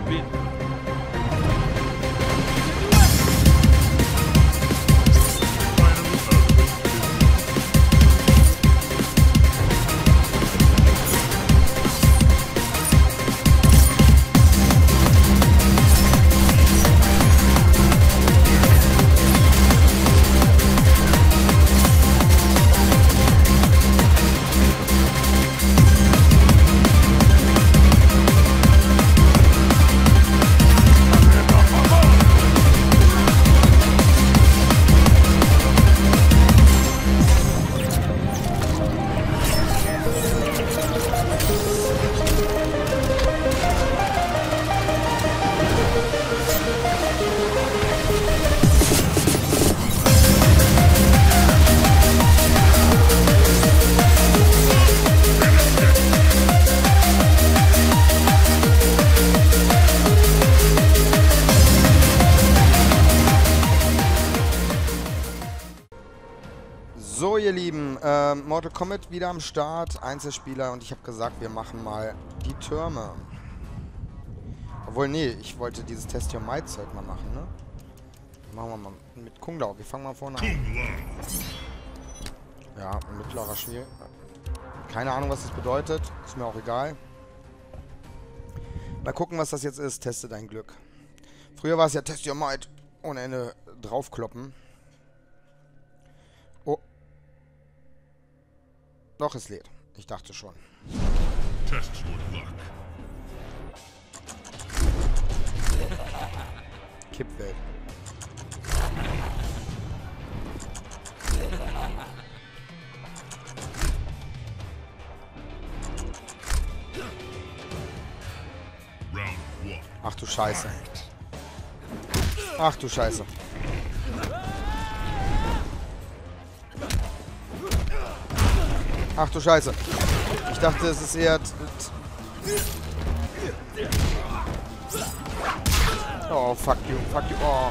Verbinden. So, ihr Lieben, Mortal Kombat wieder am Start, Einzelspieler, und ich habe gesagt, wir machen mal die Türme. Obwohl, nee, ich wollte dieses Test Your Might Zeug mal machen, ne? Machen wir mal mit Kung Lao. Wir fangen mal vorne an. Ja, mittlerer Schwier. Keine Ahnung, was das bedeutet. Ist mir auch egal. Mal gucken, was das jetzt ist. Teste dein Glück. Früher war es ja Test Your Might. Ohne Ende draufkloppen. Oh. Doch, es lädt. Ich dachte schon. Test your luck. Kippwelt. Round one. Ach du Scheiße. Ach du Scheiße. Ach du Scheiße. Ich dachte, es ist eher... Oh, fuck you. Fuck you. Oh.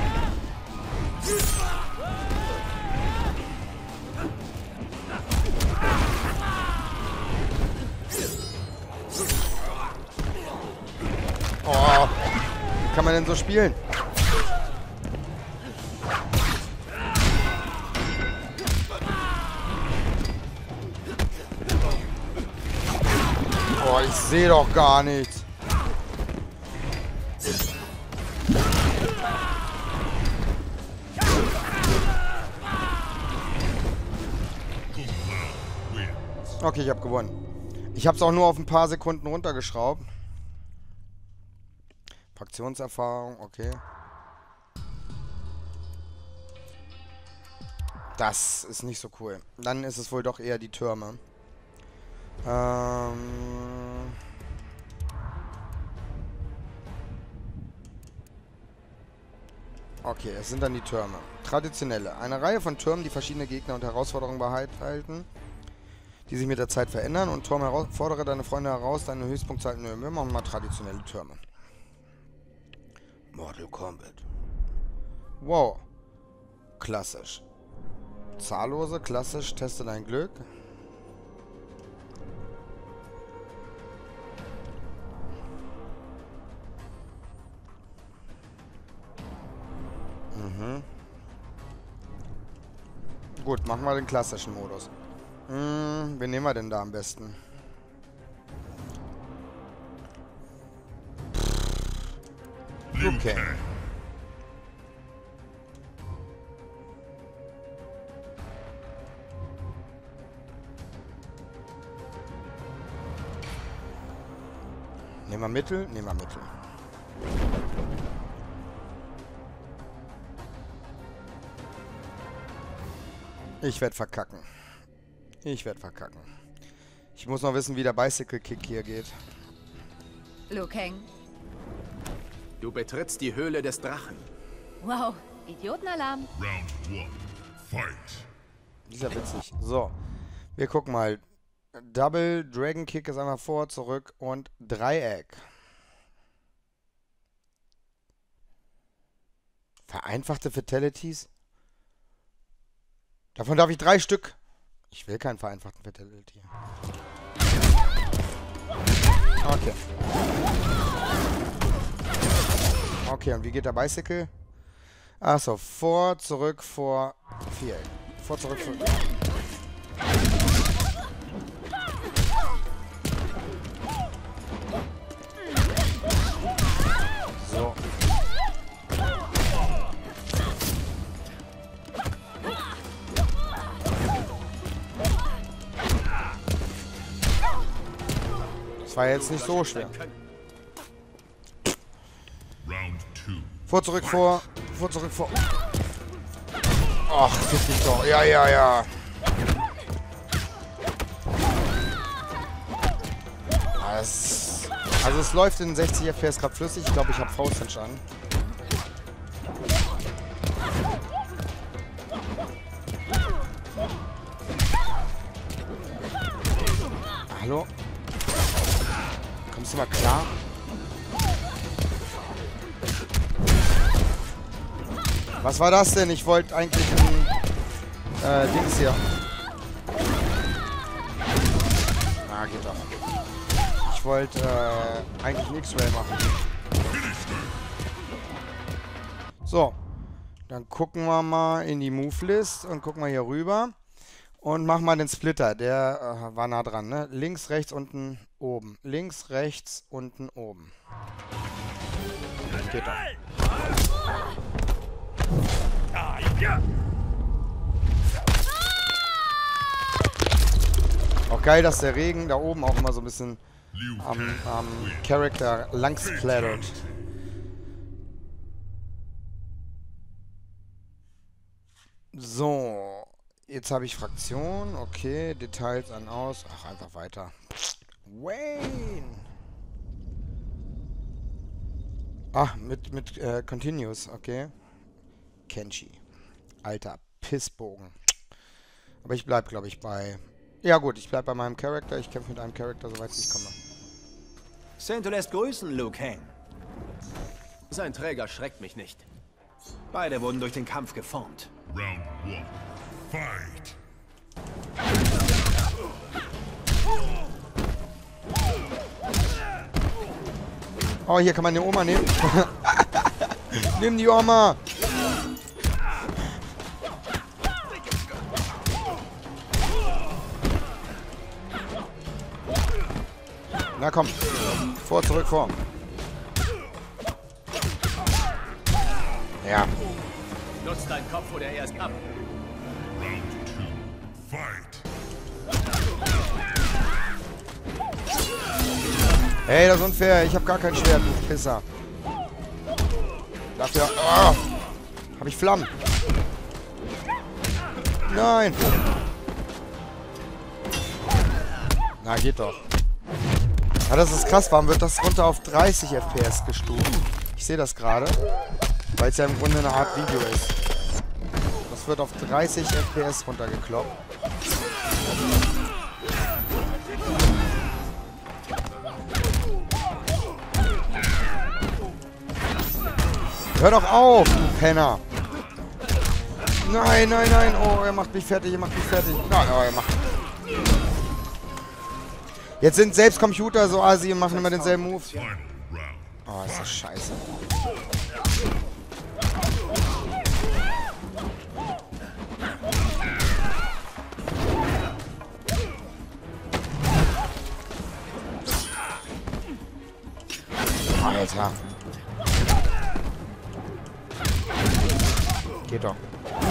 Oh. Wie kann man denn so spielen? Oh, ich sehe doch gar nichts. Okay, ich habe gewonnen. Ich habe es auch nur auf ein paar Sekunden runtergeschraubt. Fraktionserfahrung, okay. Das ist nicht so cool. Dann ist es wohl doch eher die Türme. Okay, es sind dann die Türme. Traditionelle. Eine Reihe von Türmen, die verschiedene Gegner und Herausforderungen behalten, die sich mit der Zeit verändern. Und Turm fordere deine Freunde heraus, deine Höchstpunktzahl. Nö, wir machen mal traditionelle Türme. Mortal Kombat. Wow. Klassisch. Zahllose, klassisch, teste dein Glück. Gut, machen wir den klassischen Modus. Wen nehmen wir denn da am besten? Okay. Nehmen wir Mittel? Nehmen wir Mittel. Ich werde verkacken. Ich werde verkacken. Ich muss noch wissen, wie der Bicycle Kick hier geht. Liu Kang. Du betrittst die Höhle des Drachen. Wow, Idiotenalarm. Round one. Fight. Dieser witzig. So, wir gucken mal. Double Dragon Kick ist einmal vor, zurück und Dreieck. Vereinfachte Fatalities? Davon darf ich 3 Stück. Ich will keinen vereinfachten Fatality. Okay. Okay, und wie geht der Bicycle? Achso, vor, zurück, vor, Viereck. Vor, zurück, vor... So. Das war jetzt nicht so schwer. Round 2. Vor, zurück, vor. Vor, zurück, vor. Ach, fick dich doch. Ja, ja, ja. Also es läuft in 60 FPS gerade flüssig. Ich glaube, ich habe Fausthinsch an. Hallo? Kommst du mal klar? Was war das denn? Ich wollte eigentlich ein Dings hier. Ah, geht doch. Ich wollte eigentlich ein X-Ray machen. So. Dann gucken wir mal in die Move-List und gucken wir hier rüber. Und machen mal den Splitter. Der war nah dran, ne? Links, rechts, unten, oben. Links, rechts, unten, oben. Geht doch. Auch geil, dass der Regen da oben auch immer so ein bisschen am Charakter lang splattert. So, jetzt habe ich Fraktion, okay, Details an aus, ach, einfach weiter. Wayne! Ah, mit Continuous, okay. Kenshi. Alter Pissbogen. Aber ich bleib, glaube ich, bei... Ja gut, ich bleib bei meinem Charakter. Ich kämpfe mit einem Charakter, soweit ich komme. Saint, du lässt grüßen, Liu Kang. Sein Träger schreckt mich nicht. Beide wurden durch den Kampf geformt. Round 1. Fight. Oh, hier kann man die Oma nehmen. Nimm die Oma! Na komm. Vor, zurück, vor. Ja. Nutz deinen Kopf oder erst ab. Round 2. Fight. Hey, das ist unfair. Ich habe gar kein Schwert, du Pisser. Dafür... Oh, habe ich Flammen. Nein. Na, geht doch. Ja, das ist krass. Warum wird das runter auf 30 FPS gestuft? Ich sehe das gerade. Weil es ja im Grunde eine Art Video ist. Das wird auf 30 FPS runtergekloppt. Hör doch auf, du Penner! Nein, nein, nein! Oh, er macht mich fertig, er macht mich fertig. Nein, oh, er macht... Jetzt sind selbst Computer so assi und machen immer denselben Move. Oh, ist das scheiße. Alter. Geht doch.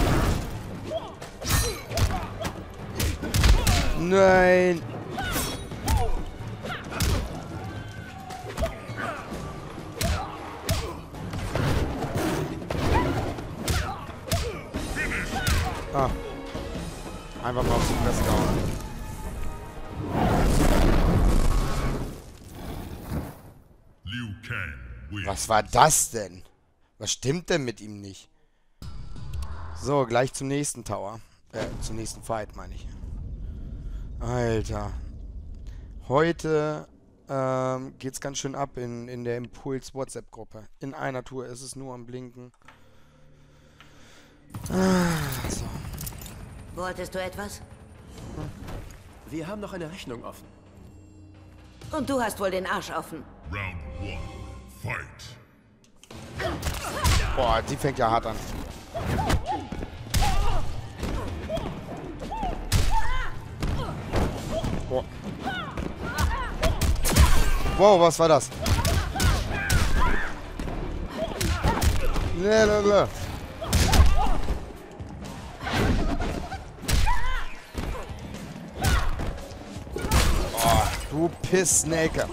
Nein. Ah. Einfach mal auf die Fresse gehauen. Liu Kang wins. Was war das denn? Was stimmt denn mit ihm nicht? So, gleich zum nächsten Tower. Zum nächsten Fight, meine ich. Alter. Heute geht's ganz schön ab in der Impuls-WhatsApp-Gruppe. In einer Tour ist es nur am Blinken. So. Wolltest du etwas? Wir haben noch eine Rechnung offen. Und du hast wohl den Arsch offen. Round 1. Fight. Boah, die fängt ja hart an. Boah. Wow, was war das? Lalalala. Oh, du Pissnake.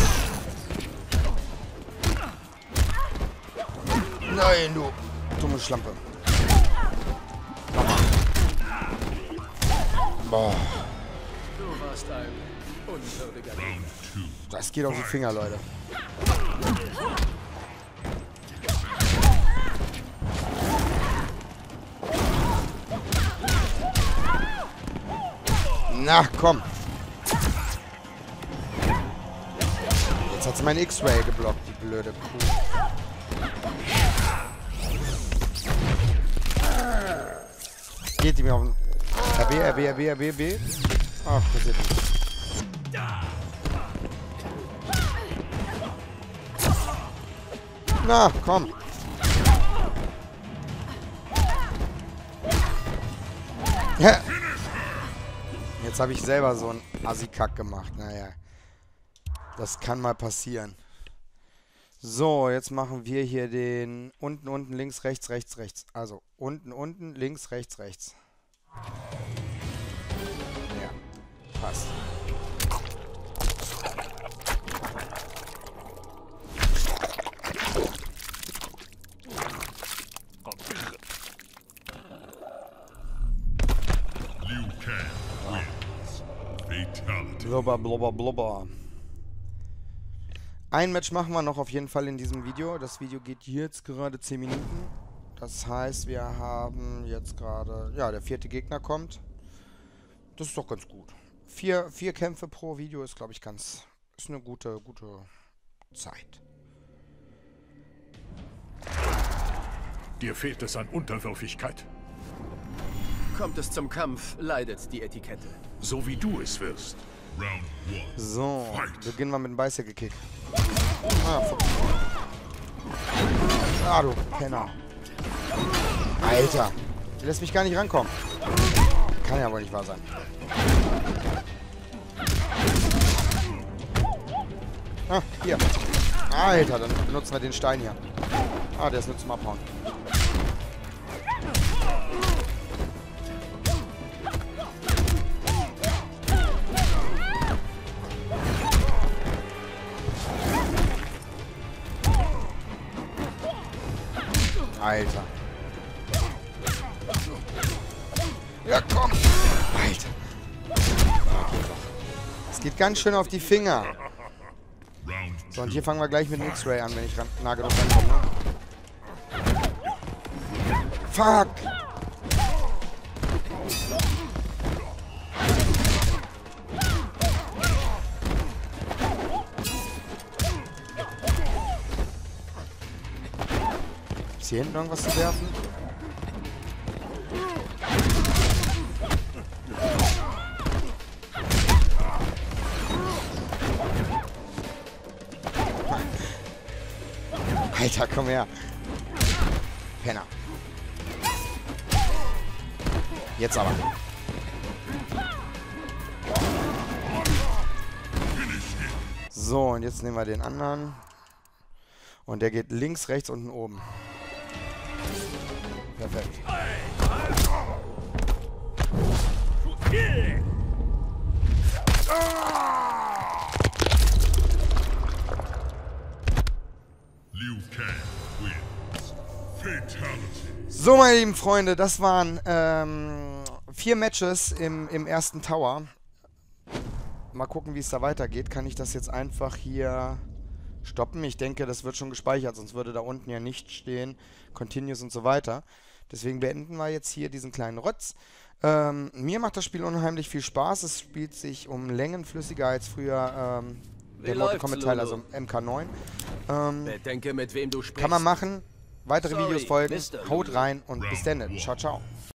Nein, du dumme Schlampe. Nochmal. Boah. Du warst ein unwürdiger Gegner. Das geht auf die Finger, Leute. Na, komm. Jetzt hat sie meinen X-Ray geblockt, die blöde Kuh. Geht die mir auf den... RB. Ach, passiert nicht. Na, komm. Ja. Jetzt habe ich selber so einen Assi-Kack gemacht. Naja. Das kann mal passieren. So, jetzt machen wir hier den unten, links, rechts. Also, unten, links, rechts. Ja, passt. Liu Kang wins. Fatality. Blubber. Ein Match machen wir noch auf jeden Fall in diesem Video. Das Video geht jetzt gerade 10 Minuten. Das heißt, wir haben jetzt gerade... Ja, der 4. Gegner kommt. Das ist doch ganz gut. 4 Kämpfe pro Video ist, glaube ich, ganz... Ist eine gute Zeit. Dir fehlt es an Unterwürfigkeit. Kommt es zum Kampf, leidet die Etikette. So wie du es wirst. Round 1. So, beginnen wir mit dem Bicycle-Kick. Ah, du Penner. Alter, der lässt mich gar nicht rankommen. Kann ja wohl nicht wahr sein. Ah, hier. Alter, dann benutzen wir den Stein hier. Ah, der ist nur zum Abhauen. Alter. Ja, komm. Alter. Es geht ganz schön auf die Finger. So, und hier fangen wir gleich mit dem X-Ray an, wenn ich nah genug rankomme. Ne? Fuck. Ist hier hinten irgendwas zu werfen? Alter, komm her. Penner. Jetzt aber. So, und jetzt nehmen wir den anderen. Und der geht links, rechts, unten, oben. Perfekt. Liu Kang wins. Fatality. So, meine lieben Freunde, das waren 4 Matches im ersten Tower. Mal gucken, wie es da weitergeht. Kann ich das jetzt einfach hier stoppen? Ich denke, das wird schon gespeichert, sonst würde da unten ja nicht stehen Continuous und so weiter. Deswegen beenden wir jetzt hier diesen kleinen Rotz. Mir macht das Spiel unheimlich viel Spaß. Es spielt sich um Längen flüssiger als früher der Mortal Kombat Teil, also MK9. Bedenke, mit wem du sprichst. Kann man machen. Weitere Sorry, Videos folgen. Mr. Haut rein und bis dann. Ciao, ciao.